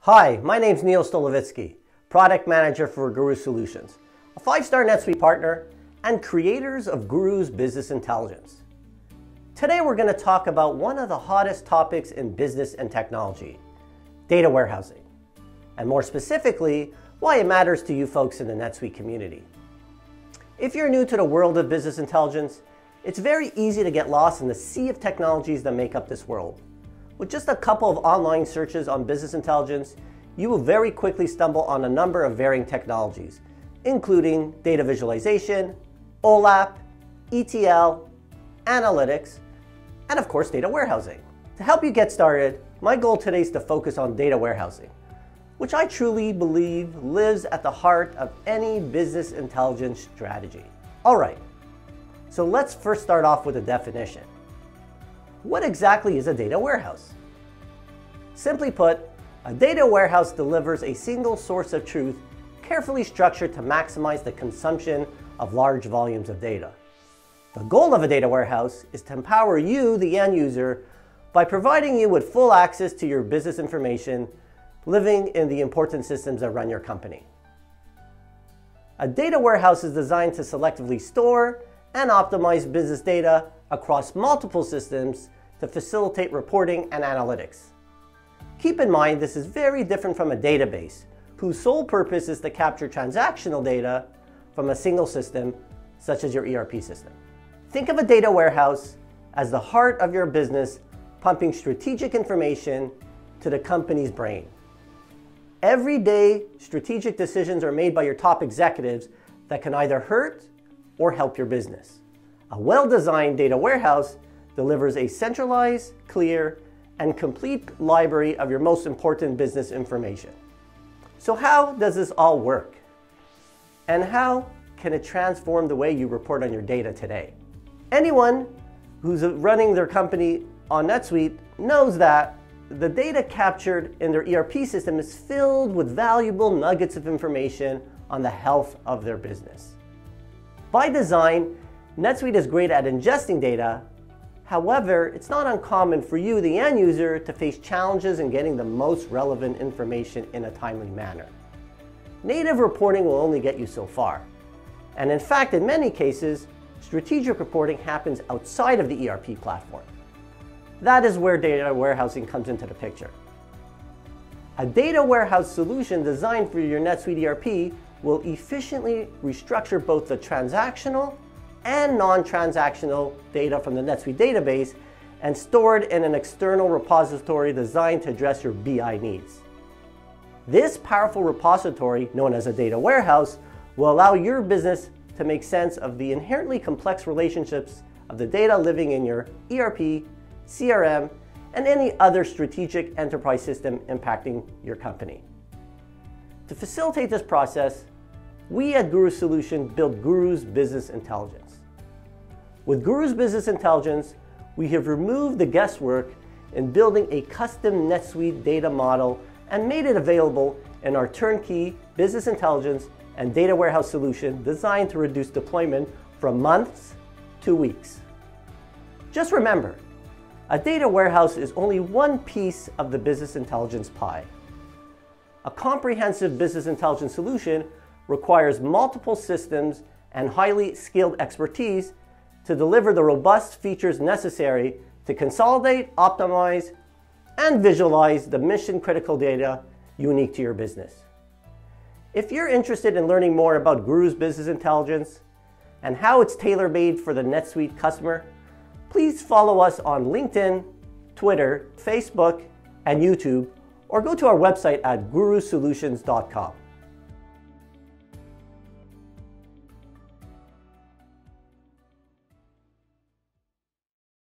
Hi, my name's Stolovitsky, Product Manager for Guru Solutions, a 5-star NetSuite partner and creators of Guru's Business Intelligence. Today we're going to talk about one of the hottest topics in business and technology, data warehousing, and more specifically, why it matters to you folks in the NetSuite community. If you're new to the world of business intelligence, it's very easy to get lost in the sea of technologies that make up this world. With just a couple of online searches on business intelligence, you will very quickly stumble on a number of varying technologies, including data visualization, OLAP, ETL, analytics, and of course data warehousing. To help you get started, my goal today is to focus on data warehousing, which I truly believe lives at the heart of any business intelligence strategy. All right, so let's first start off with a definition. What exactly is a data warehouse? Simply put, a data warehouse delivers a single source of truth carefully structured to maximize the consumption of large volumes of data. The goal of a data warehouse is to empower you, the end user, by providing you with full access to your business information living in the important systems that run your company. A data warehouse is designed to selectively store and optimize business data across multiple systems to facilitate reporting and analytics. Keep in mind, this is very different from a database, whose sole purpose is to capture transactional data from a single system, such as your ERP system. Think of a data warehouse as the heart of your business, pumping strategic information to the company's brain. Every day, strategic decisions are made by your top executives that can either hurt or help your business. A well-designed data warehouse delivers a centralized, clear, and complete library of your most important business information. So how does this all work? And how can it transform the way you report on your data today? Anyone who's running their company on NetSuite knows that the data captured in their ERP system is filled with valuable nuggets of information on the health of their business. By design, NetSuite is great at ingesting data. However, it's not uncommon for you, the end user, to face challenges in getting the most relevant information in a timely manner. Native reporting will only get you so far. And in fact, in many cases, strategic reporting happens outside of the ERP platform. That is where data warehousing comes into the picture. A data warehouse solution designed for your NetSuite ERP will efficiently restructure both the transactional and non-transactional data from the NetSuite database and store it in an external repository designed to address your BI needs. This powerful repository, known as a data warehouse, will allow your business to make sense of the inherently complex relationships of the data living in your ERP, CRM, and any other strategic enterprise system impacting your company. To facilitate this process, we at Guru Solutions built Guru's Business Intelligence. With Guru's Business Intelligence, we have removed the guesswork in building a custom NetSuite data model and made it available in our turnkey business intelligence and data warehouse solution designed to reduce deployment from months to weeks. Just remember, a data warehouse is only one piece of the business intelligence pie. A comprehensive business intelligence solution requires multiple systems and highly skilled expertise to deliver the robust features necessary to consolidate, optimize, and visualize the mission-critical data unique to your business. If you're interested in learning more about Guru's Business Intelligence and how it's tailor-made for the NetSuite customer, please follow us on LinkedIn, Twitter, Facebook, and YouTube, or go to our website at gurusolutions.com.